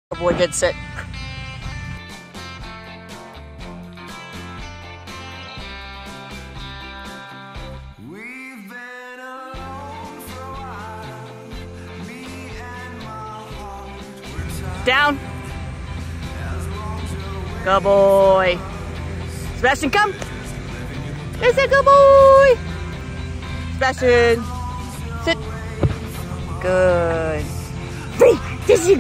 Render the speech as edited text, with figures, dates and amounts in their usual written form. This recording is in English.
Good boy, good sit. Down. Good boy. Sebastian, come. It's a good boy. Sebastian, sit. Good. Free. This is